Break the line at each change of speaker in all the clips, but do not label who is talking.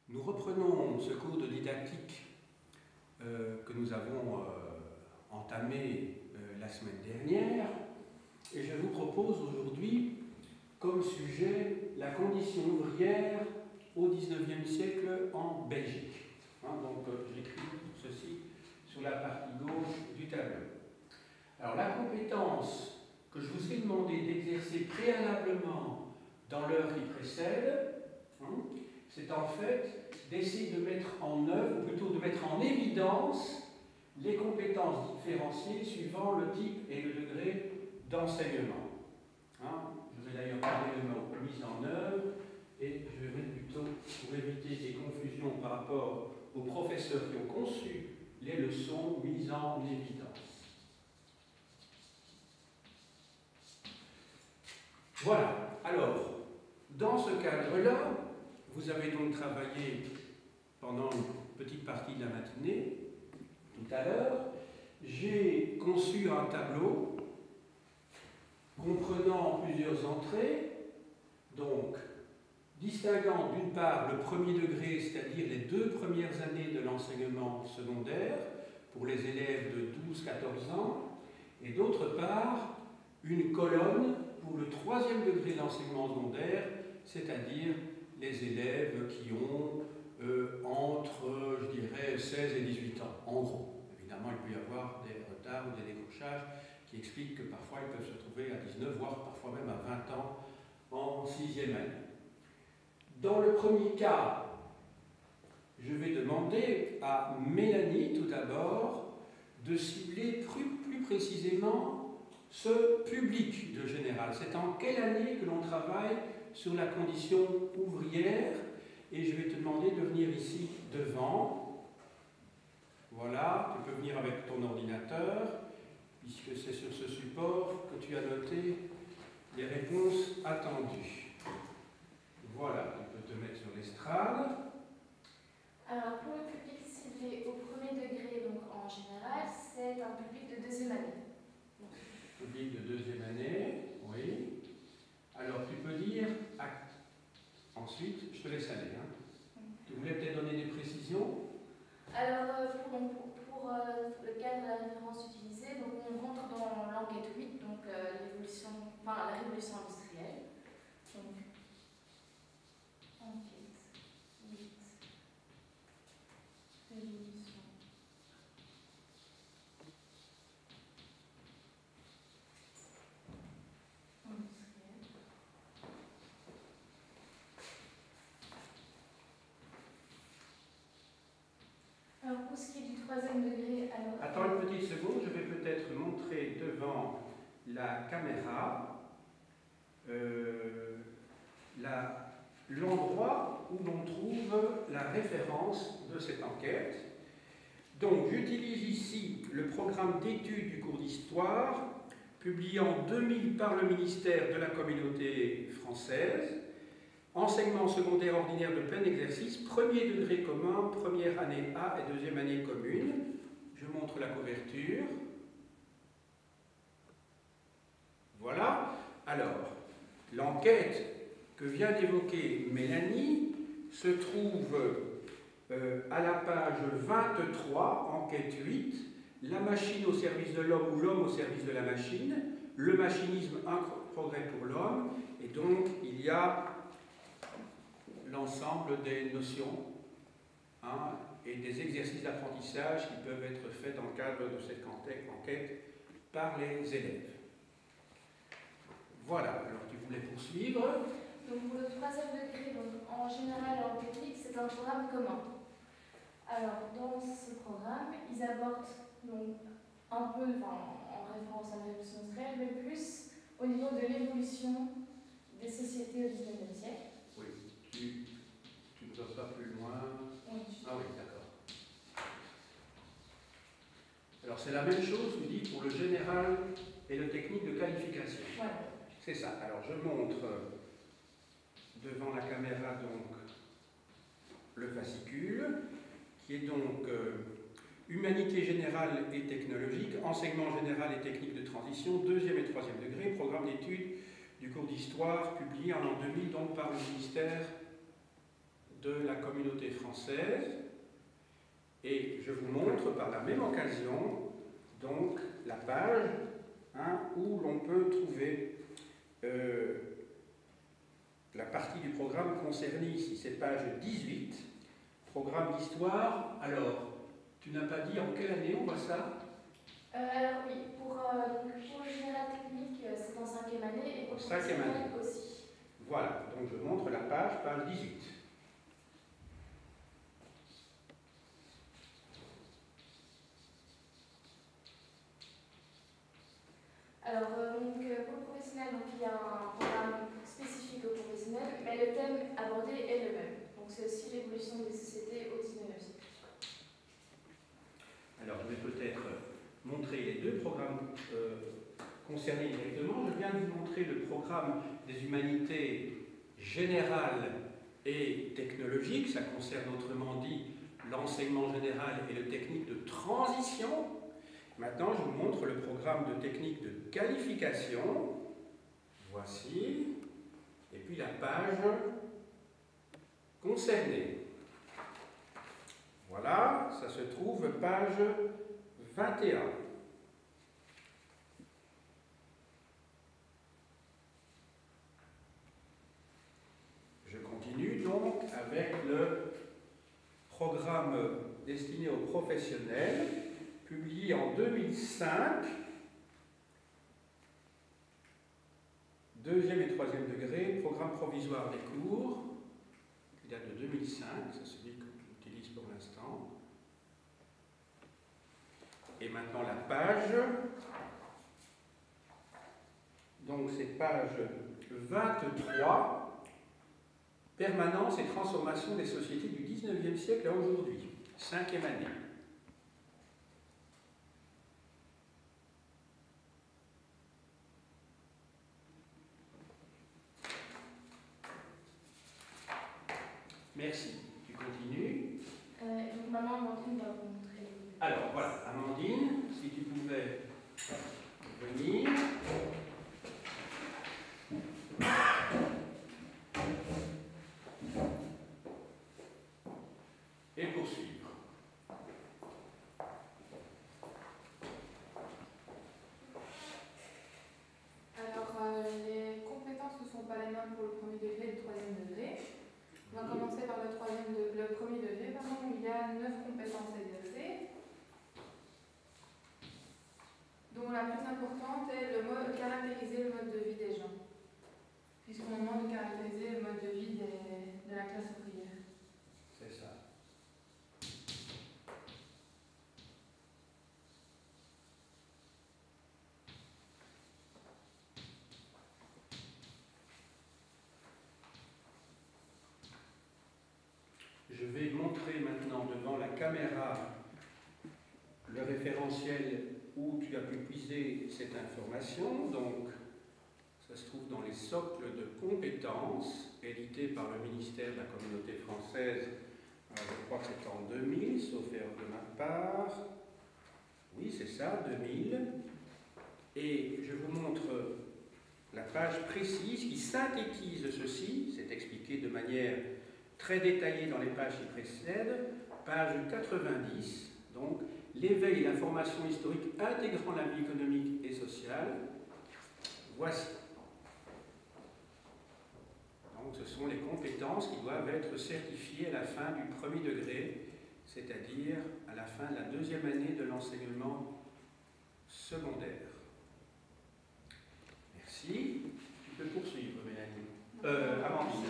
Nous reprenons ce cours de didactique que nous avons entamé la semaine dernière et je vous propose aujourd'hui comme sujet la condition ouvrière au XIXe siècle en Belgique. Donc j'écris ceci sur la partie gauche du tableau. Alors la compétence que je vous ai demandé d'exercer préalablement dans l'heure qui précède, c'est en fait d'essayer de mettre en œuvre, ou plutôt de mettre en évidence les compétences différenciées suivant le type et le degré d'enseignement. Je vais d'ailleurs parler de mot mise en œuvre et je vais mettre plutôt, pour éviter ces confusions par rapport aux professeurs qui ont conçu les leçons, mises en évidence. Voilà. Alors, dans ce cadre-là, vous avez donc travaillé pendant une petite partie de la matinée, tout à l'heure. J'ai conçu un tableau comprenant plusieurs entrées, donc distinguant d'une part le premier degré, c'est-à-dire les 2 premières années de l'enseignement secondaire pour les élèves de 12-14 ans, et d'autre part une colonne pour le 3e degré d'enseignement secondaire, c'est-à-dire les élèves qui ont entre, je dirais, 16 et 18 ans, en gros. Évidemment, il peut y avoir des retards ou des décrochages qui expliquent que parfois ils peuvent se trouver à 19, voire parfois même à 20 ans en 6e année. Dans le premier cas, je vais demander à Mélanie, tout d'abord, de cibler plus précisément ce public de général. C'est en quelle année que l'on travaille sur la condition ouvrière, et je vais te demander de venir ici devant. Voilà, tu peux venir avec ton ordinateur, puisque c'est sur ce support que tu as noté les réponses attendues. Voilà, tu peux te mettre sur l'estrade.
Alors, pour le public ciblé au premier degré, donc en général, c'est un public de 2e année.
Public de 2e année, oui. Alors, tu peux dire acte. Ensuite, je te laisse aller. Tu voulais peut-être donner des précisions?
Alors, pour le cas de la référence utilisée, donc on rentre dans l'enquête 8, donc la révolution industrielle. Donc, enquête 8, révolution. Alors, pour ce qui est du 3e degré, alors...
Attends une petite seconde, je vais peut-être montrer devant la caméra l'endroit où l'on trouve la référence de cette enquête. Donc, j'utilise ici le programme d'études du cours d'histoire, publié en 2000 par le ministère de la Communauté française. Enseignement secondaire ordinaire de plein exercice, premier degré commun, première année A et 2e année commune. Je montre la couverture. Voilà. Alors, l'enquête que vient d'évoquer Mélanie se trouve à la page 23, enquête 8, la machine au service de l'homme ou l'homme au service de la machine, le machinisme, un progrès pour l'homme, et donc il y a l'ensemble des notions et des exercices d'apprentissage qui peuvent être faits dans le cadre de cette enquête par les élèves. Voilà, alors tu voulais poursuivre.
Donc pour le 3e degré, donc en général en technique, c'est un programme commun. Alors dans ce programme, ils abordent donc un peu en référence à la révolution industrielle, mais plus au niveau de l'évolution des sociétés au XIXe siècle.
Oui, tu ne vas pas plus loin.
Oui.
Ah oui, d'accord. Alors c'est la même chose, tu dis, pour le général et le technique de qualification.
Voilà.
C'est ça. Alors je montre devant la caméra donc le fascicule, qui est donc Humanité générale et technologique, enseignement général et technique de transition, 2e et 3e degré, programme d'études du cours d'histoire publié en l'an 2000 donc par le ministère de la communauté française et je vous montre par la même occasion donc la page où l'on peut trouver la partie du programme concernée ici, c'est page 18, programme d'histoire. Alors, tu n'as pas dit en quelle année on voit ça?
Alors oui, pour le général technique, c'est en 5e année et pour le professionnel aussi.
Voilà, donc je montre la page 18.
Alors, pour le professionnel, il y a un programme spécifique au professionnel, mais le thème abordé est le même. Donc, c'est aussi l'évolution des sociétés au 19e siècle.
Alors, je vais peut-être montrer les deux programmes concernés directement. Je viens de vous montrer le programme des humanités générales et technologiques. Ça concerne autrement dit l'enseignement général et le technique de transition. Maintenant, je vous montre le programme de technique de qualification. Voici. Et puis la page concernée. Voilà, ça se trouve page 21. Je continue donc avec le programme destiné aux professionnels, publié en 2005, deuxième et troisième degré, programme provisoire des cours, qui date de 2005, c'est celui que j'utilise pour l'instant. Et maintenant la page, donc c'est page 23, permanence et transformation des sociétés du 19e siècle à aujourd'hui, 5e année. Merci. Tu continues.
Donc maintenant, Amandine va vous montrer.
Alors voilà, Amandine, si tu pouvais venir. Et poursuivre.
Alors, les compétences ne sont pas les mêmes pour le premier degré et le troisième degré. On va commencer par le premier degré, où il y a 9 compétences exercées, dont la plus importante est caractériser le mode de vie des gens, puisqu'on demande de caractériser le mode de vie de la classe ouvrière.
C'est ça. Je vais montrer maintenant devant la caméra le référentiel où tu as pu puiser cette information. Donc, ça se trouve dans les socles de compétences édités par le ministère de la Communauté française. Alors, je crois que c'est en 2000, sauf erreur de ma part. Oui, c'est ça, 2000. Et je vous montre la page précise qui synthétise ceci. C'est expliqué de manière très détaillée dans les pages qui précèdent. Page 90, donc l'éveil et l'information historique intégrant la vie économique et sociale. Voici. Donc ce sont les compétences qui doivent être certifiées à la fin du premier degré, c'est-à-dire à la fin de la deuxième année de l'enseignement secondaire. Merci. Tu peux poursuivre, Mélanie. Amandine.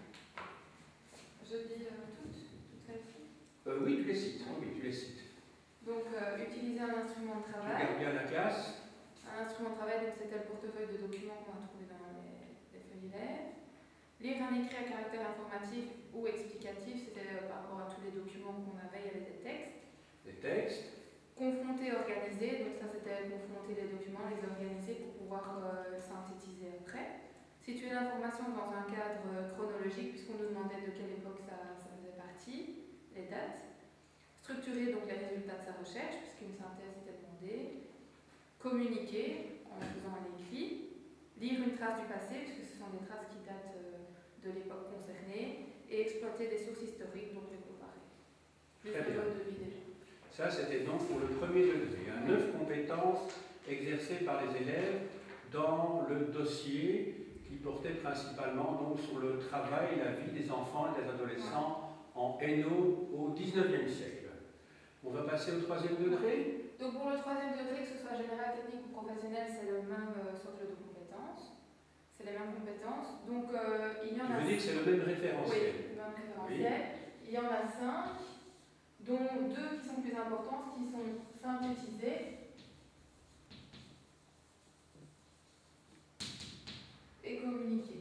Je dis toutes celles-ci.
Oui, tu les cites. Oui, tu les cites.
Donc, utiliser un instrument de
Tu
travail.
regardes bien la classe.
Un instrument de travail, donc c'était le portefeuille de documents qu'on a trouvé dans les feuilles élèves. Lire un écrit à caractère informatif ou explicatif, c'était par rapport à tous les documents qu'on avait, il y avait des textes.
Des textes.
Confronter, organiser, donc ça c'était confronter les documents, les organiser pour pouvoir synthétiser après. Situer l'information dans un cadre chronologique, puisqu'on nous demandait de quelle époque ça faisait partie, les dates. Structurer donc les résultats de sa recherche, puisqu'une synthèse était demandée. Communiquer en faisant un écrit. Lire une trace du passé, puisque ce sont des traces qui datent de l'époque concernée. et exploiter des sources historiques, donc les comparer. Plus
Très
le
bien.
mode de vie déjà.
Ça, c'était donc pour le premier degré. 9 compétences exercées par les élèves dans le dossier qui portait principalement donc, sur le travail et la vie des enfants et des adolescents en NO au XIXe siècle. On va passer au troisième degré.
Donc pour le troisième degré, que ce soit général, technique ou professionnel, c'est le même socle de compétences. C'est les mêmes compétences. Donc il y en a...
Tu veux dire que c'est le même référentiel?
Oui, le même référentiel. Oui. Il y en a 5, dont 2 qui sont plus importantes, qui sont synthétisées et communiquées.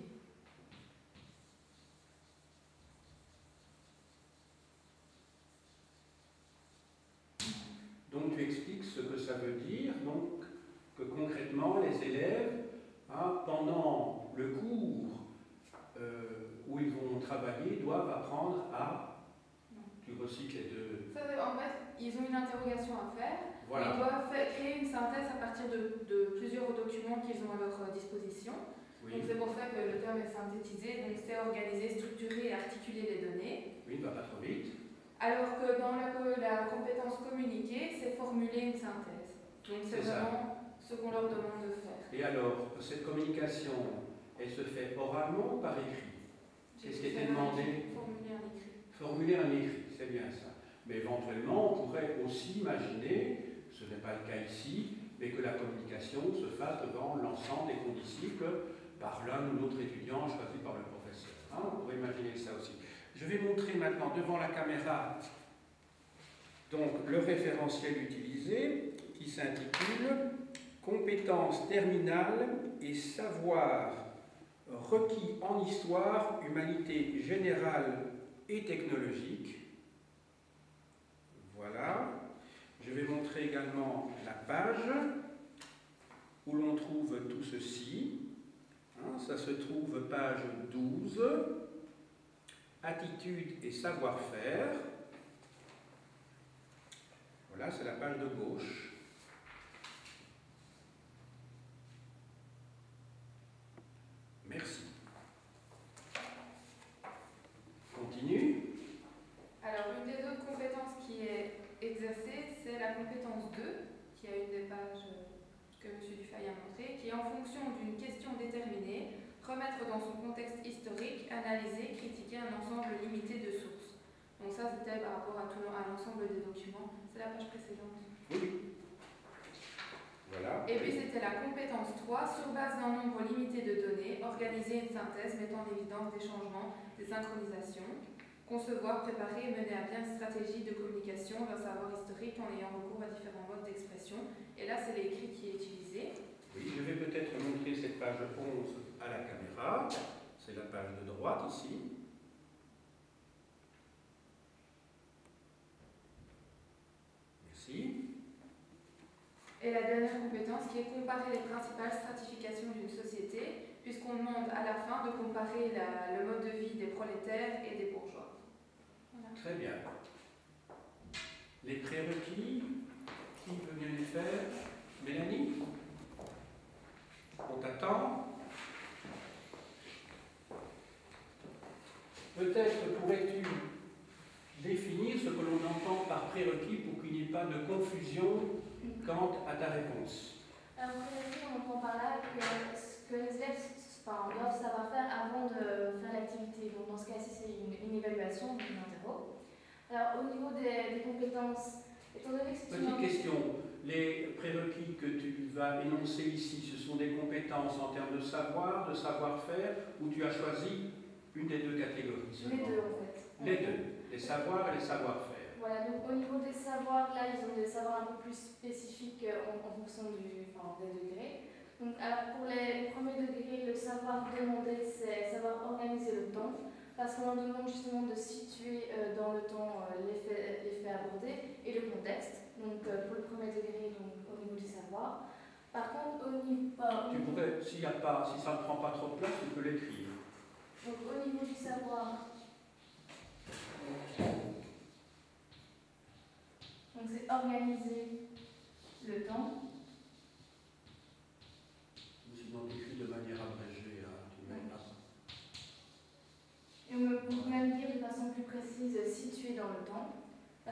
Donc tu expliques ce que ça veut dire, donc que concrètement les élèves, pendant le cours où ils vont travailler, doivent apprendre à... Tu recycles les deux.
Ça, en fait, ils ont une interrogation à faire.
Voilà.
Ils doivent créer une synthèse à partir de plusieurs documents qu'ils ont à leur disposition.
Oui.
Donc c'est pour ça que le terme est synthétisé, donc c'est organiser, structurer et articuler les données.
Oui, ne va pas trop vite.
Alors que dans la compétence communiquer, c'est formuler une synthèse. Donc c'est vraiment ce qu'on leur demande de faire.
Et alors, cette communication, elle se fait oralement ou par écrit? Qu'est-ce qui était demandé?
Formuler un écrit.
Formuler un écrit, c'est bien ça. Mais éventuellement, on pourrait aussi imaginer, ce n'est pas le cas ici, mais que la communication se fasse devant l'ensemble des condisciples par l'un ou l'autre étudiant choisi par le professeur. On pourrait imaginer ça aussi. Je vais montrer maintenant devant la caméra donc, le référentiel utilisé qui s'intitule « Compétences terminales et savoir requis en histoire, humanité générale et technologique ». Voilà. Je vais montrer également la page où l'on trouve tout ceci. Ça se trouve page 12. Attitude et savoir-faire. Voilà, c'est la page de gauche. Merci. Continue.
Alors, une des autres compétences qui est exercée, c'est la compétence 2, qui a une des pages que M. Dufay a montré, qui est en fonction d'une question déterminée, remettre dans son contexte historique, analyser, critiquer un ensemble limité de sources. Donc ça, c'était par rapport à l'ensemble des documents. C'est la page précédente.
Oui. Voilà.
Et puis c'était la compétence 3, sur base d'un nombre limité de données, organiser une synthèse mettant en évidence des changements, des synchronisations, concevoir, préparer et mener à bien une stratégie de communication d'un savoir historique en ayant recours à différents modes d'expression. Et là, c'est l'écrit qui est utilisé.
Oui, je vais peut-être montrer cette page 11 à la caméra. C'est la page de droite ici. Merci.
Et la dernière compétence qui est comparer les principales stratifications d'une société, puisqu'on demande à la fin de comparer le mode de vie des prolétaires et des bourgeois. Voilà.
Très bien. Les prérequis, qui veut bien les faire? Mélanie? On t'attend. Peut-être pourrais-tu définir ce que l'on entend par prérequis pour qu'il n'y ait pas de confusion quant à ta réponse.
Alors, prérequis, on entend par là que les élèves doivent savoir faire avant de faire l'activité. Donc, dans ce cas-ci, c'est une évaluation, donc une interro. Alors, au niveau des compétences, étant donné que c'est une...
Petite question. Les prérequis que tu vas énoncer ici, ce sont des compétences en termes de savoir, de savoir-faire, ou tu as choisi une des deux catégories?
Les deux, en fait.
Les deux, les savoirs et les savoir-faire.
Voilà, donc au niveau des savoirs, là, ils ont des savoirs un peu plus spécifiques en fonction des degrés. Donc, alors pour les premiers degrés, le savoir demandé, c'est savoir organiser le temps, parce qu'on leur demande justement de situer dans le temps les faits abordés et le contexte. Donc pour le premier degré, donc au niveau du savoir. Par contre, au niveau...
Tu pourrais, si ça ne prend pas trop de place, tu peux l'écrire.
Donc au niveau du savoir, donc c'est organiser le temps.
Sinon, tu écris de manière abrégée, tu mets là.
Et on peut même dire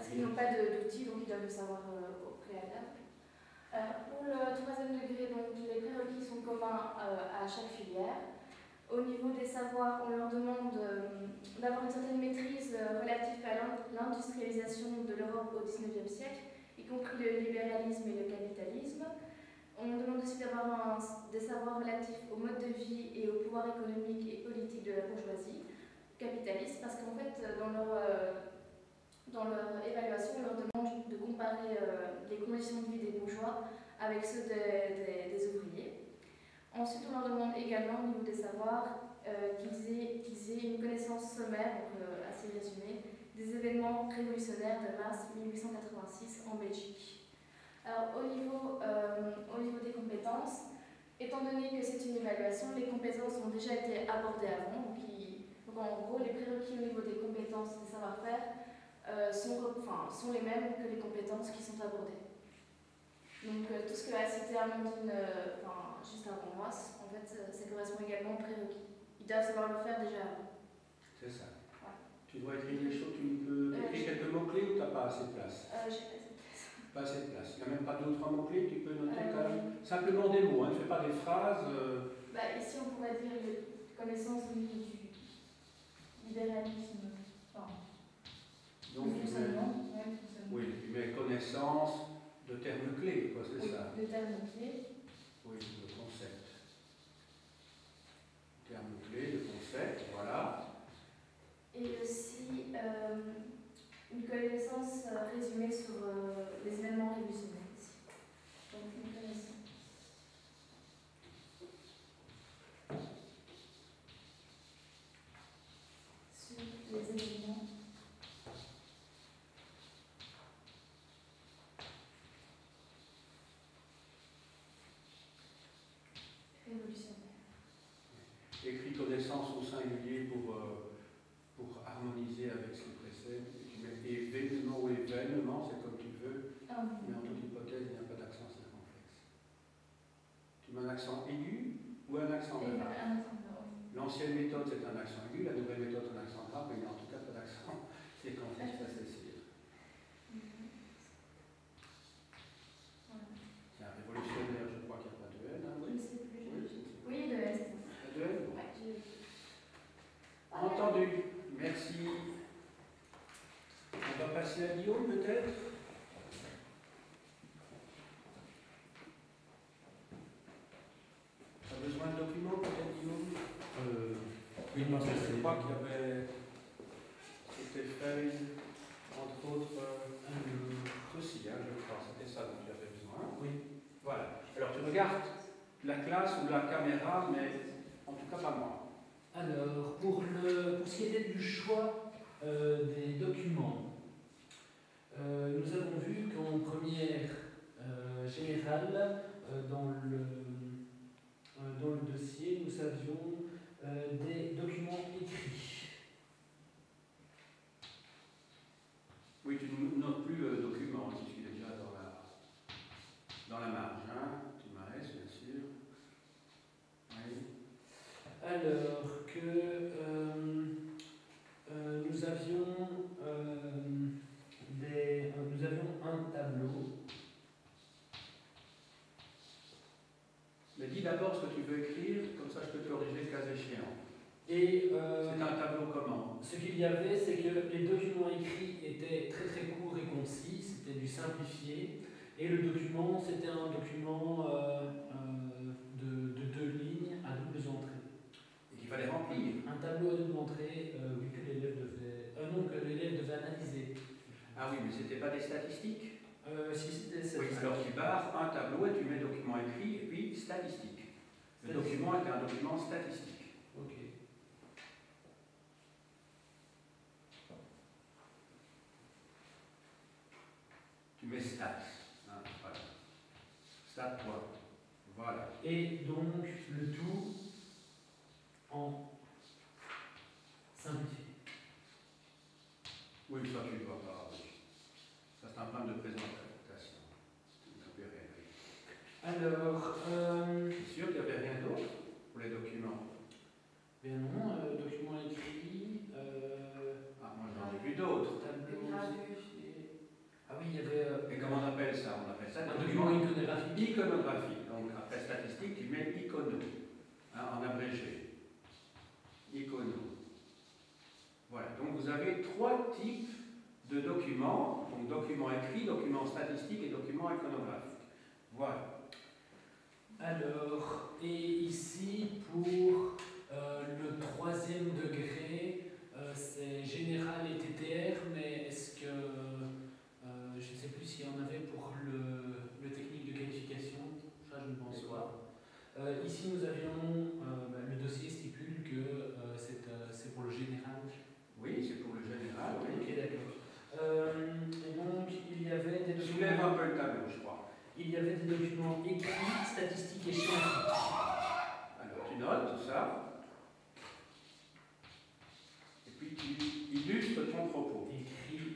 parce qu'ils n'ont pas d'outils, donc ils doivent le savoir au préalable. Pour le troisième degré, donc, les prérequis sont communs à chaque filière. Au niveau des savoirs, on leur demande d'avoir une certaine maîtrise relative à l'industrialisation de l'Europe au XIXe siècle, y compris le libéralisme et le capitalisme. On demande aussi d'avoir des savoirs relatifs au mode de vie et au pouvoir économique et politique de la bourgeoisie capitaliste, parce qu'en fait, dans leur évaluation, on leur demande de comparer les conditions de vie des bourgeois avec ceux des ouvriers. Ensuite, on leur demande également, au niveau des savoirs, qu'ils aient une connaissance sommaire, donc assez résumée, des événements révolutionnaires de mars 1886 en Belgique. Alors, au niveau des compétences, étant donné que c'est une évaluation, les compétences ont déjà été abordées avant. Donc en gros, les prérequis au niveau des compétences et des savoir-faire sont les mêmes que les compétences qui sont abordées. Donc tout ce que a cité Amandine juste avant moi, en fait, ça correspond également aux prérequis. Ils doivent savoir le faire déjà avant.
C'est ça.
Ouais.
Tu dois écrire des choses, tu peux écrire quelques mots-clés ou tu n'as pas assez de place?
J'ai
Pas assez de place. Il n'y a même pas deux ou trois mots-clés, tu peux noter quand même. Simplement des mots, hein, ne fais pas des phrases.
Ici, on pourrait dire connaissance au niveau du libéralisme.
Donc, oui, tu mets connaissance de termes clés, quoi, c'est ça?
De termes clés.
Oui, de concept. Termes clés, de concept, voilà.
Et aussi une connaissance résumée sur les événements révolutionnaires ici. Donc une connaissance sur les événements révolutionnaires.
Écris connaissance au singulier pour harmoniser avec ce qui précède. Tu mets événement ou événement, c'est comme tu veux, mais en toute hypothèse, il n'y a pas d'accent circonflexe. Tu mets un accent aigu ou un accent grave? L'ancienne méthode, c'est un accent aigu, la nouvelle méthode, un accent grave, mais il n'y a en tout cas pas d'accent circonflexe, ça c'est sûr. C'est un révolutionnaire, je crois qu'il n'y a pas de N, hein, oui?
Oui, de S.
De N? Entendu, merci. On va passer à Guillaume peut-être? Tu as besoin de documents peut-être, Guillaume?
Oui, moi
Je crois qu'il y avait. C'était fait, entre autres, ceci, hein, je crois, c'était ça dont tu avais besoin.
Oui.
Voilà. Alors tu regardes la classe ou la caméra, mais en tout cas pas moi.
Alors, pour ce qui était du choix des documents, nous avons vu qu'en première générale, dans le dossier, nous avions des documents écrits.
Oui, tu ne notes plus le document, puisqu'il est déjà dans la marge, hein. Tu m'arrêtes, bien sûr. Oui.
Alors que nous avions un tableau.
Mais dis d'abord ce que tu veux écrire, comme ça je peux te corriger le cas échéant.
Et
c'est un tableau comment?
Ce qu'il y avait, c'est que les documents écrits étaient très très courts et concis, c'était du simplifié, et le document, c'était un document de 2 lignes à doubles entrées.
Et qu'il fallait remplir.
Un tableau à double entrée, oui, que l'élève devait analyser.
Ah oui, mais c'était pas des statistiques?
Si, c'était
oui, alors tu barres un tableau et tu mets document écrit et puis statistique. Le document est un document statistique.
Ok.
Tu mets stats. Hein, voilà. Stat quoi. Voilà.
Et donc le tout en simplifié.
Oui, ça tu ne vois pas. Ça c'est un problème de présentation.
Alors,
c'est sûr qu'il n'y avait rien d'autre pour les documents?
Ben non, documents écrits.
Ah, moi j'en ai vu d'autres.
Tableau.
3 types de documents, donc documents écrits, documents statistiques et documents iconographiques. Voilà.
Alors, et ici, pour le 3e degré, c'est général et TTR, mais est-ce que, je ne sais plus s'il y en avait pour le technique de qualification, ça je ne pense pas. Ici, nous avions, le dossier stipule que c'est pour le général.
Oui, c'est pour le général, oui.
Ok, d'accord. Et donc, il y avait des documents...
Soulève un peu le tableau, je crois.
Il y avait des documents écrits, statistiques et schématiques.
Alors, tu notes tout ça. Et puis, tu illustres ton propos.
Écrit,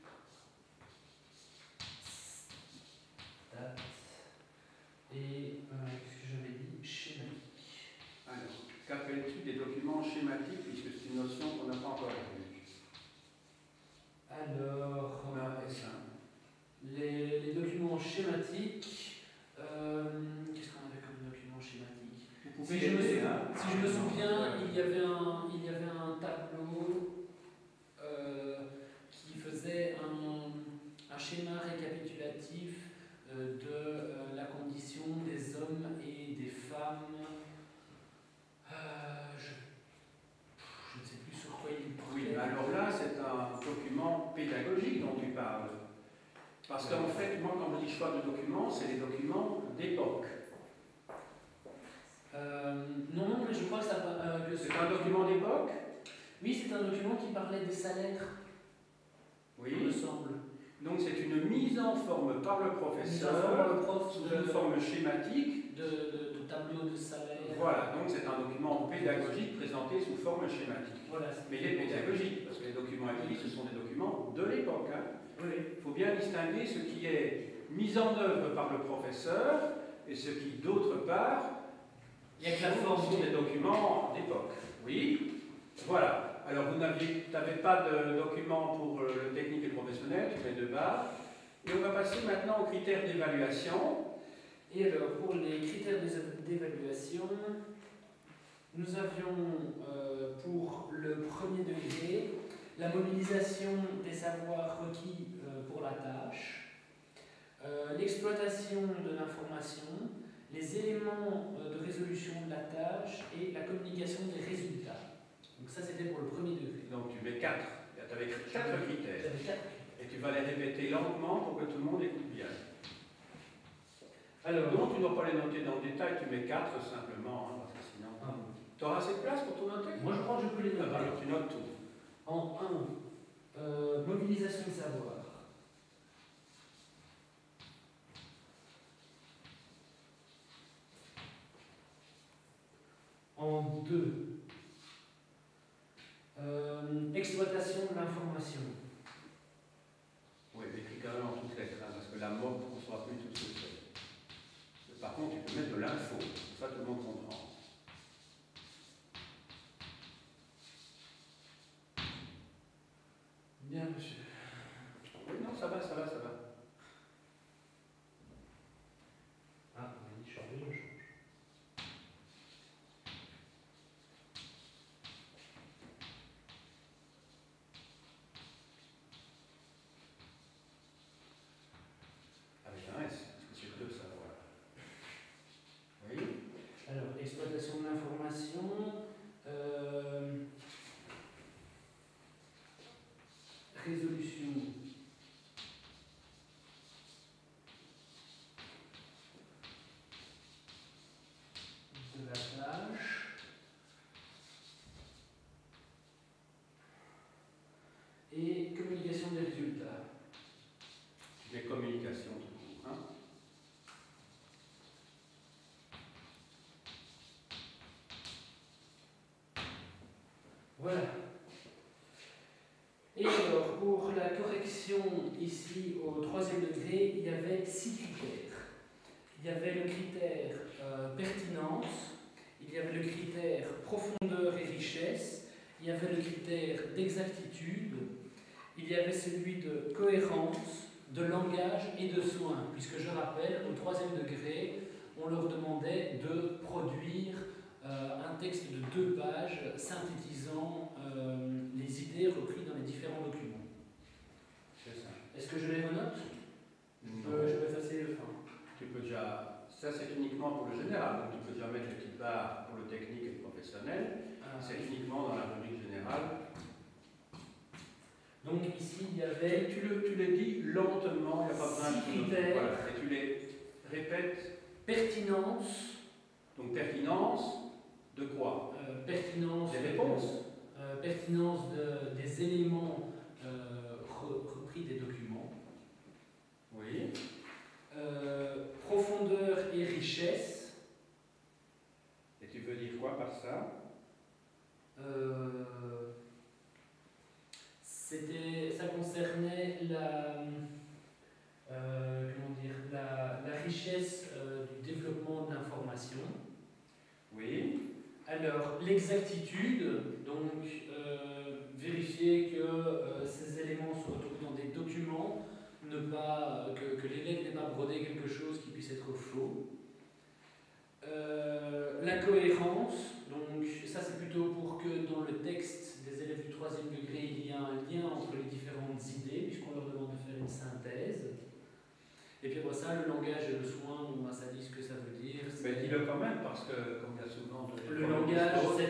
stat, et qu'est-ce que j'avais dit? Schématique.
Alors, qu'appelles-tu des documents schématiques, puisque c'est une notion qu'on n'a pas encore vue?
Alors,
C'est simple.
les documents schématiques, qu'est-ce qu'on avait comme document schématique? Si je me souviens, il y avait un tableau qui faisait un schéma récapitulatif de la condition des hommes et des femmes. Je ne sais plus sur quoi il portait.
Oui, alors là, c'est un document pédagogique dont tu parles. Parce qu'en fait, moi, quand je dis choix de documents, c'est les documents d'époque.
Non, mais je crois que ça va.
C'est un document d'époque?
Oui, c'est un document qui parlait des salaires, il me
Oui.
semble.
Donc c'est une mise en forme par le professeur, sous une forme schématique.
De tableau de salaire.
Voilà, donc c'est un document pédagogique présenté sous forme schématique.
Voilà,
Mais il est pédagogique, parce que les documents écrits, ce sont des documents de l'époque. Hein.
Oui.
Il faut bien distinguer ce qui est mis en œuvre par le professeur et ce qui, d'autre part,
Il y a que la forme.
sont des documents d'époque. Oui, voilà. Alors, vous n'avez pas de document pour le technique et professionnel, tu mets 2 barres. Et on va passer maintenant aux critères d'évaluation.
Et alors, pour les critères d'évaluation, nous avions pour le 1er degré la mobilisation des savoirs requis pour la tâche, l'exploitation de l'information, les éléments de résolution de la tâche et la communication des résultats. Donc ça, c'était pour le 1er degré.
Donc, tu mets 4. Tu avais 4 critères.
J'avais 4.
Et tu vas les répéter lentement pour que tout le monde écoute bien.
Alors,
Donc, tu ne dois pas les noter dans le détail, tu mets 4 simplement, hein, parce que sinon... Tu auras assez de place pour tout noter?
moi je crois que je peux les noter.
Alors, tu notes tout.
En 1, mobilisation de savoir. En 2, exploitation de l'information.
Oui, écris quand même en toutes lettres, hein, parce que la moque, on ne saura plus tout ce que c'est. Par contre, tu peux mettre de l'info, ça tout le monde comprend.
Bien, monsieur.
Oui, non, ça va, ça va, ça va.
Ah, on a dit changer, je change.
Avec un S, parce que c'est 2 savoirs. Oui.
Alors, exploitation de l'information, résolution de la tâche et communication des résultats.
Des communications tout court. Hein.
Voilà. Et alors, pour la correction ici au 3e degré, il y avait 6 critères. Il y avait le critère pertinence, il y avait le critère profondeur et richesse, il y avait le critère d'exactitude, il y avait celui de cohérence, de langage et de soin, puisque je rappelle, au 3e degré, on leur demandait de produire un texte de 2 pages synthétisant les idées reprises dans les différents documents. que je les renote? Je vais effacer le fin.
Tu peux déjà, ça c'est uniquement pour le général, donc tu peux déjà mettre les petites barres pour le technique et le professionnel. C'est uniquement dans la rubrique générale.
Donc ici il y avait.
Tu les dis lentement, il n'y a pas besoin de
critères.
Voilà. Et tu les répètes.
Pertinence.
Donc pertinence de quoi?
Pertinence.
Des réponses.
Pertinence des éléments repris des documents.
Oui.
Profondeur et richesse.
Et tu veux dire quoi par ça?
Ça concernait la richesse du développement de l'information.
Oui.
Alors, l'exactitude, donc vérifier que ces éléments se retrouvent dans des documents, que l'élève n'ait pas brodé quelque chose qui puisse être faux. La cohérence, donc ça c'est plutôt pour que dans le texte des élèves du 3e degré, il y ait un lien entre les différentes idées, puisqu'on leur demande de faire une synthèse. Et puis après ça, le langage et le soin, ça dit ce que ça veut dire.
Mais dis-le quand même, parce que comme il y a souvent
le langage, c'est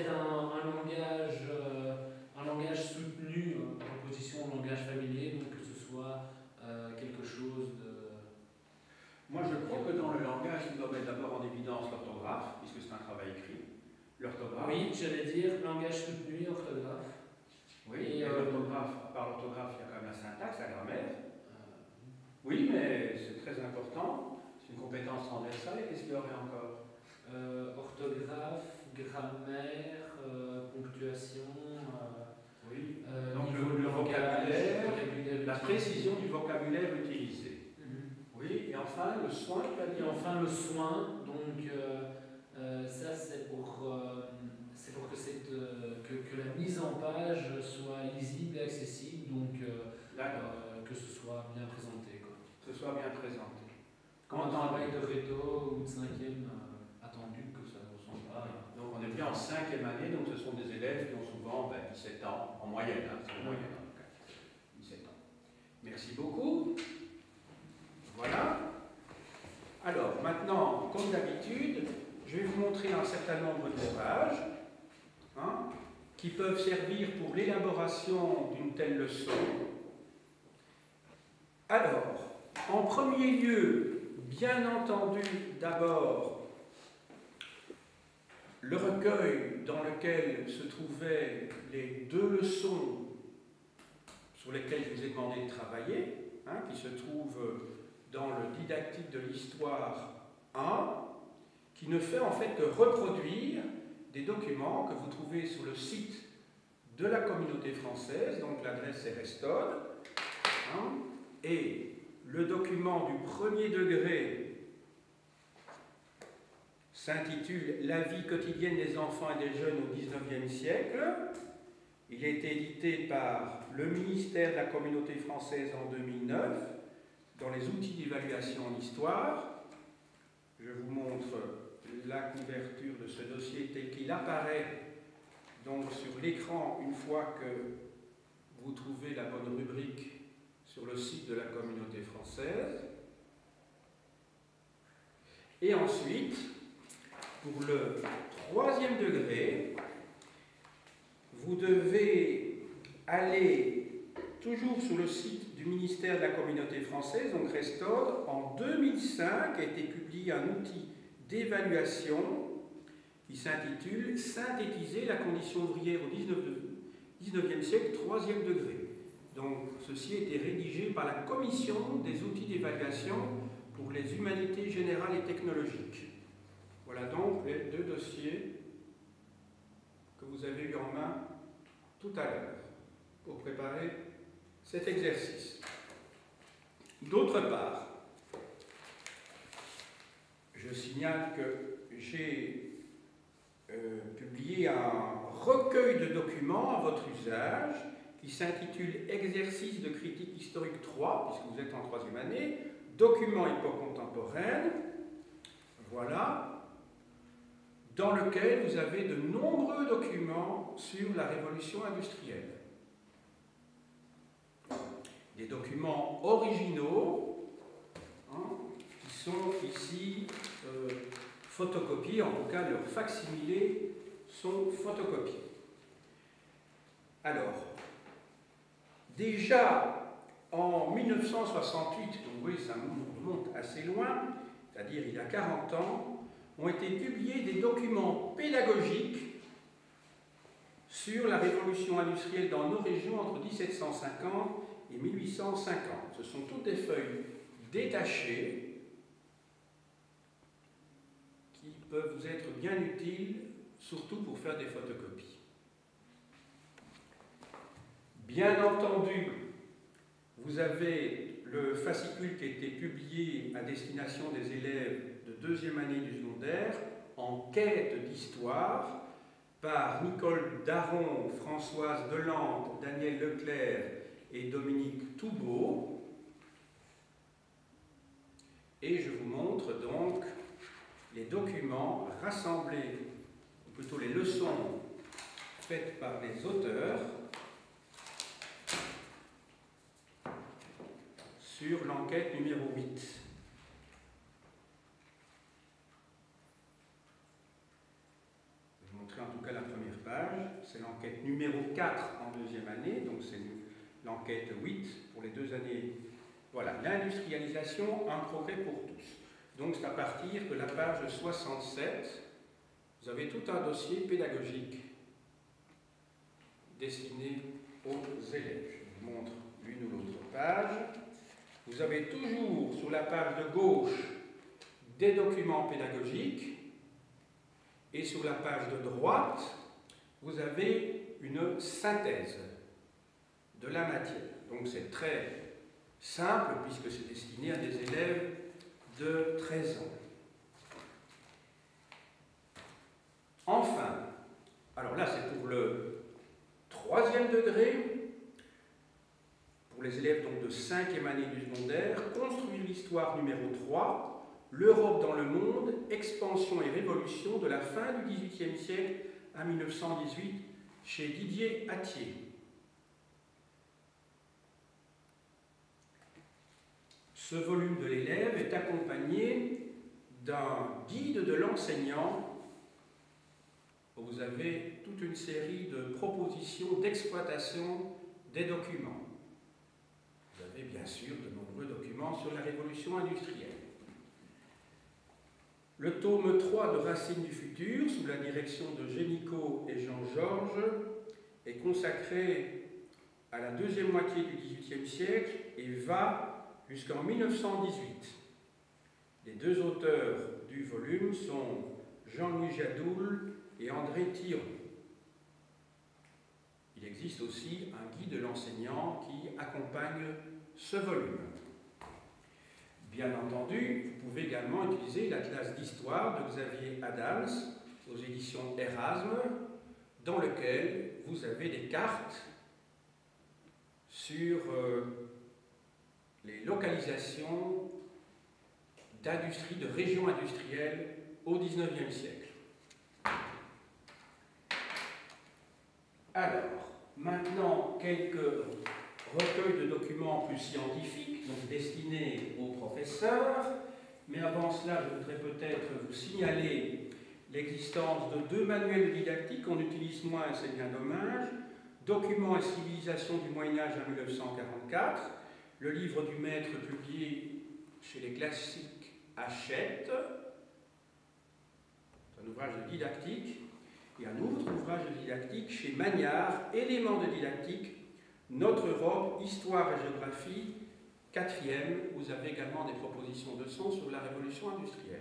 un langage soutenu par opposition au langage familier, donc que ce soit quelque chose de...
Moi, je crois que dans le langage, il doit mettre d'abord en évidence l'orthographe, puisque c'est un travail écrit. L'orthographe.
Oui, j'allais dire langage soutenu, orthographe.
Oui, et l'orthographe, par l'orthographe, il y a quand même la syntaxe, la grammaire. Oui, mais c'est très important. C'est une compétence transversale. Et qu'est-ce qu'il y aurait encore?
Orthographe, grammaire, ponctuation.
Oui. Donc le vocabulaire, la précision du vocabulaire utilisé. Oui, et enfin le soin, tu as dit.
Et enfin le soin, donc ça c'est pour que la mise en page soit lisible et accessible, donc que ce soit bien présenté. Quoi.
Que ce soit bien présenté.
Comme un travail de réto ou de 5e attendu, que ça ne ressemble pas.
Donc on est bien en 5e année, donc ce sont des élèves qui ont souvent 17 ans, en moyenne, c'est en moyenne en tout cas. 17 ans. Merci beaucoup. Voilà. Alors, maintenant, comme d'habitude, je vais vous montrer un certain nombre d'ouvrages qui peuvent servir pour l'élaboration d'une telle leçon. Alors, en premier lieu, bien entendu, d'abord, le recueil dans lequel se trouvaient les 2 leçons sur lesquelles je vous ai demandé de travailler, qui se trouvent dans le didactique de l'histoire 1, qui ne fait en fait que reproduire des documents que vous trouvez sur le site de la communauté française, donc l'adresse est Restode, et le document du 1er degré s'intitule « La vie quotidienne des enfants et des jeunes au XIXe siècle ». Il a été édité par le ministère de la communauté française en 2009, dans les outils d'évaluation en histoire. Je vous montre la couverture de ce dossier tel qu'il apparaît donc sur l'écran une fois que vous trouvez la bonne rubrique sur le site de la communauté française. Et ensuite, pour le 3e degré, vous devez aller toujours sur le site du ministère de la communauté française, donc Restode. En 2005 a été publié un outil d'évaluation qui s'intitule « Synthétiser la condition ouvrière au XIXe siècle, 3e degré ». Donc, ceci a été rédigé par la Commission des outils d'évaluation pour les humanités générales et technologiques. Voilà donc les 2 dossiers que vous avez eu en main tout à l'heure pour préparer cet exercice. D'autre part, je signale que j'ai publié un recueil de documents à votre usage qui s'intitule « Exercice de critique historique 3 », puisque vous êtes en 3e année, « Documents époque contemporaine ». Voilà, dans lequel vous avez de nombreux documents sur la révolution industrielle. des documents originaux, hein, qui sont ici photocopiés, en tout cas leurs facsimilés sont photocopiés. Alors, déjà en 1968, donc vous voyez, ça remonte assez loin, c'est-à-dire il y a 40 ans, ont été publiés des documents pédagogiques sur la révolution industrielle dans nos régions entre 1750 et 1850. Ce sont toutes des feuilles détachées qui peuvent vous être bien utiles, surtout pour faire des photocopies. Bien entendu, vous avez le fascicule qui a été publié à destination des élèves de deuxième année du secondaire, en quête d'histoire, par Nicole Daron, Françoise Delande, Daniel Leclerc et Dominique Toubeau. Et je vous montre donc les documents rassemblés, ou plutôt les leçons faites par les auteurs sur l'enquête numéro 8. Je vais vous montrer en tout cas la première page. C'est l'enquête numéro 4 en deuxième année, donc c'est l'enquête 8 pour les 2 années. Voilà, l'industrialisation, un progrès pour tous. Donc c'est à partir de la page 67, vous avez tout un dossier pédagogique destiné aux élèves. Je vous montre l'une ou l'autre page. Vous avez toujours sur la page de gauche des documents pédagogiques et sur la page de droite, vous avez une synthèse de la matière. Donc c'est très simple puisque c'est destiné à des élèves de 13 ans. Enfin, alors là c'est pour le 3e degré, pour les élèves donc de 5e année du secondaire, construire l'histoire numéro 3, l'Europe dans le monde, expansion et révolution de la fin du XVIIIe siècle à 1918, chez Didier Attier. Ce volume de l'élève est accompagné d'un guide de l'enseignant où vous avez toute une série de propositions d'exploitation des documents. Vous avez bien sûr de nombreux documents sur la révolution industrielle. Le tome 3 de Racines du futur, sous la direction de Génicaud et Jean-Georges, est consacré à la deuxième moitié du XVIIIe siècle et va jusqu'en 1918. Les 2 auteurs du volume sont Jean-Louis Jadoul et André Thiron. Il existe aussi un guide de l'enseignant qui accompagne ce volume. Bien entendu, vous pouvez également utiliser l'Atlas d'histoire de Xavier Adams aux éditions Erasme, dans lequel vous avez des cartes sur les localisations d'industrie, de régions industrielles au XIXe siècle. Alors, maintenant, quelques recueils de documents plus scientifiques, donc destinés aux professeurs, mais avant cela, je voudrais peut-être vous signaler l'existence de 2 manuels didactiques qu'on utilise moins et c'est bien dommage. Documents et civilisations du Moyen-Âge en 1944, le livre du maître publié chez les classiques Hachette, un ouvrage de didactique, et un autre ouvrage de didactique chez Magnard, Éléments de didactique, Notre Europe, Histoire et Géographie, 4e, vous avez également des propositions de leçons sur la révolution industrielle.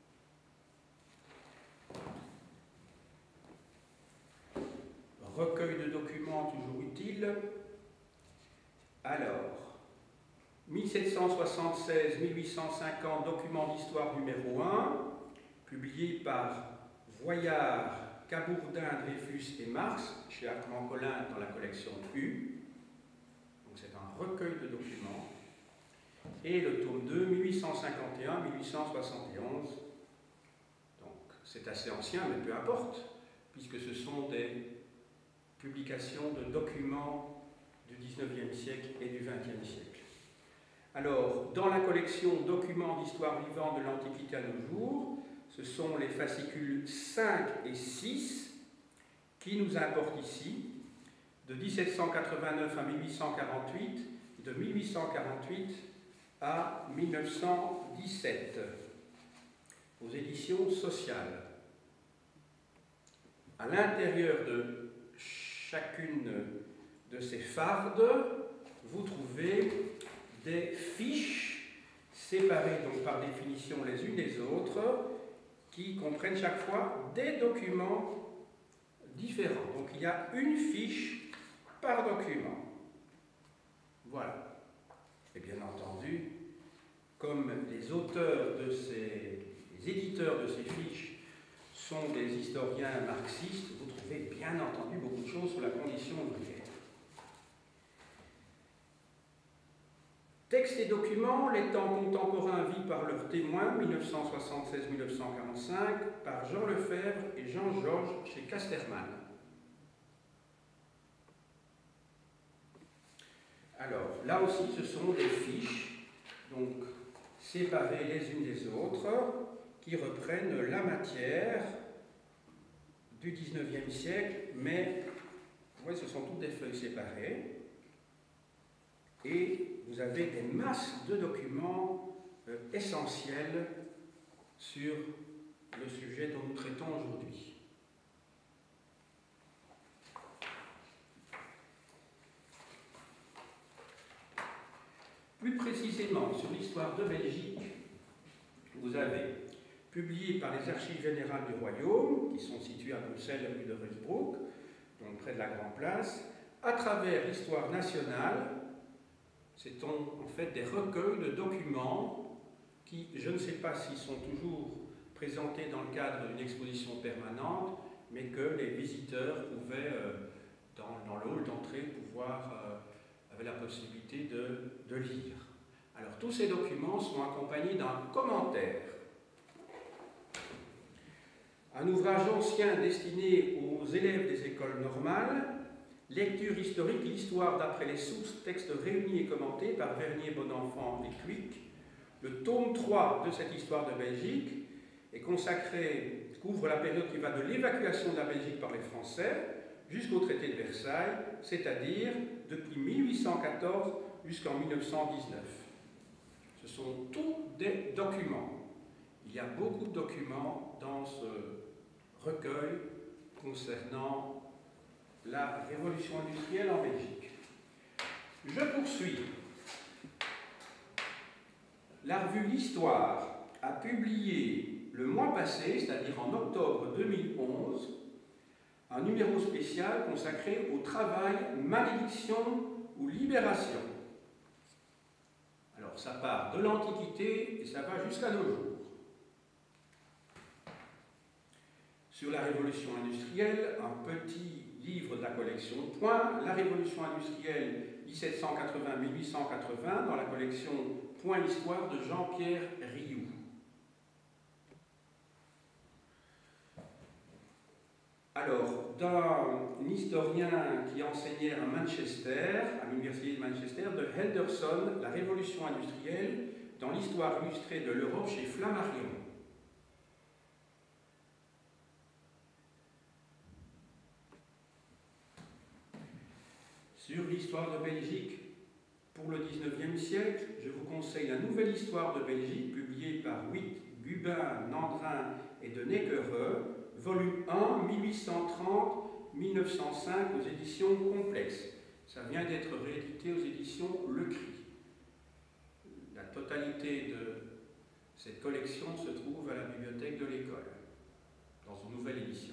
Recueil de documents toujours utiles. Alors, 1776-1850, document d'histoire numéro 1, publié par Voyard, Cabourdin, Dreyfus et Marx, chez Armand-Collin dans la collection U. Donc c'est un recueil de documents. Et le tome 2, 1851-1871. Donc c'est assez ancien, mais peu importe, puisque ce sont des publications de documents du XIXe siècle et du XXe siècle. Alors, dans la collection Documents d'histoire vivante de l'Antiquité à nos jours, ce sont les fascicules 5 et 6 qui nous importent ici, de 1789 à 1848, de 1848 à 1917, aux éditions Sociales. À l'intérieur de chacune de ces fardes, vous trouvez des fiches séparées donc par définition les unes des autres, qui comprennent chaque fois des documents différents. Donc il y a une fiche par document. Voilà. Et bien entendu, comme les auteurs de les éditeurs de ces fiches sont des historiens marxistes, vous trouvez bien entendu beaucoup de choses sur la condition ouvrière. Textes et documents, les temps contemporains vus par leurs témoins, 1976-1945, par Jean Lefebvre et Jean-Georges chez Casterman. Alors, là aussi, ce sont des fiches, donc séparées les unes des autres, qui reprennent la matière du XIXe siècle, mais vous voyez, ce sont toutes des feuilles séparées. Et vous avez des masses de documents essentiels sur le sujet dont nous traitons aujourd'hui. Plus précisément, sur l'histoire de Belgique, vous avez, publié par les Archives générales du Royaume, qui sont situées à Bruxelles, rue de Ruysbroek, donc près de la Grande Place, à travers l'histoire nationale. C'est en fait des recueils de documents qui, je ne sais pas s'ils sont toujours présentés dans le cadre d'une exposition permanente, mais que les visiteurs pouvaient, dans le hall d'entrée, avaient la possibilité de lire. Alors, tous ces documents sont accompagnés d'un commentaire. Un ouvrage ancien destiné aux élèves des écoles normales, lecture historique, l'histoire d'après les sources, textes réunis et commentés par Vernier, Bonenfant et Cuic. Le tome 3 de cette histoire de Belgique est consacré, couvre la période qui va de l'évacuation de la Belgique par les Français jusqu'au traité de Versailles, c'est-à-dire depuis 1814 jusqu'en 1919. Ce sont tous des documents. Il y a beaucoup de documents dans ce recueil concernant la révolution industrielle en Belgique. Je poursuis. La revue L'Histoire a publié le mois passé, c'est-à-dire en octobre 2011, un numéro spécial consacré au travail, malédiction ou libération. Alors ça part de l'Antiquité et ça va jusqu'à nos jours. Sur la révolution industrielle, un petit livre de la collection Point, la révolution industrielle 1780-1880, dans la collection Point l'histoire de Jean-Pierre Rioux. Alors, d'un historien qui enseignait à Manchester, à l'université de Manchester, de Henderson, la révolution industrielle dans l'histoire illustrée de l'Europe chez Flammarion. Sur l'histoire de Belgique pour le XIXe siècle, je vous conseille la nouvelle histoire de Belgique publiée par Witt, Gubin, Nandrin et de Neckereux, volume 1, 1830-1905 aux éditions Complexes. Ça vient d'être réédité aux éditions Le Cri. La totalité de cette collection se trouve à la bibliothèque de l'école, dans une nouvelle édition.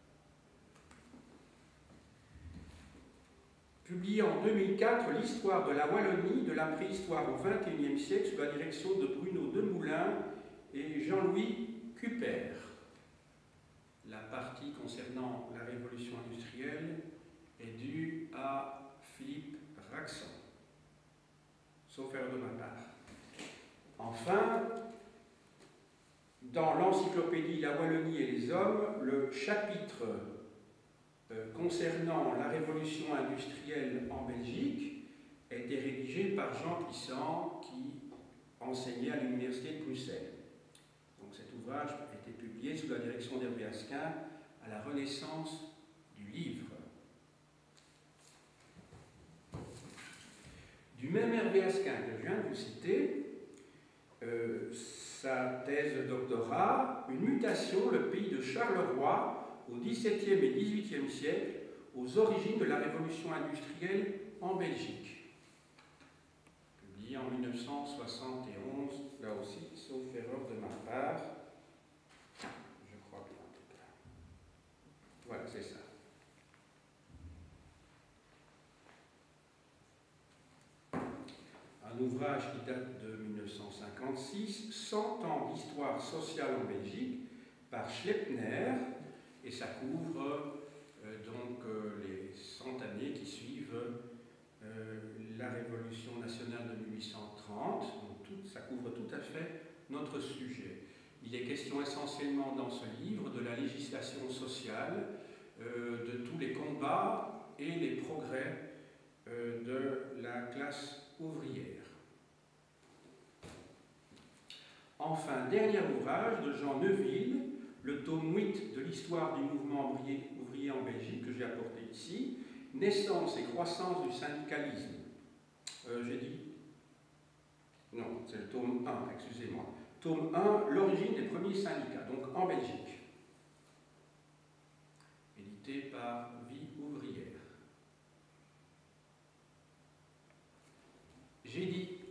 Publié en 2004, l'histoire de la Wallonie, de la préhistoire au XXIe siècle, sous la direction de Bruno Demoulin et Jean-Louis Cuper. La partie concernant la révolution industrielle est due à Philippe Raxon, sauf erreur de ma part. Enfin, dans l'encyclopédie La Wallonie et les hommes, le chapitre concernant la révolution industrielle en Belgique a été rédigé par Jean Puissant, qui enseignait à l'Université de Bruxelles. Donc cet ouvrage a été publié sous la direction d'Hervé Asquin à la Renaissance du livre. Du même Hervé Asquin que je viens de vous citer, sa thèse de doctorat, une mutation, le pays de Charleroi au XVIIe et XVIIIe siècle, aux origines de la révolution industrielle en Belgique. Publié en 1971, là aussi, sauf erreur de ma part. Je crois bien en tout cas. Voilà, c'est ça. Un ouvrage qui date de 1956, 100 ans d'histoire sociale en Belgique, par Schleppner, et ça couvre les 100 années qui suivent la Révolution nationale de 1830. Donc ça couvre tout à fait notre sujet. Il est question essentiellement dans ce livre de la législation sociale, de tous les combats et les progrès de la classe ouvrière. Enfin, dernier ouvrage de Jean Neuville, le tome 8 de l'histoire du mouvement ouvrier en Belgique, que j'ai apporté ici, naissance et croissance du syndicalisme. J'ai dit non, c'est le tome 1, excusez-moi. Tome 1, l'origine des premiers syndicats, donc en Belgique. Édité par Vie ouvrière. J'ai dit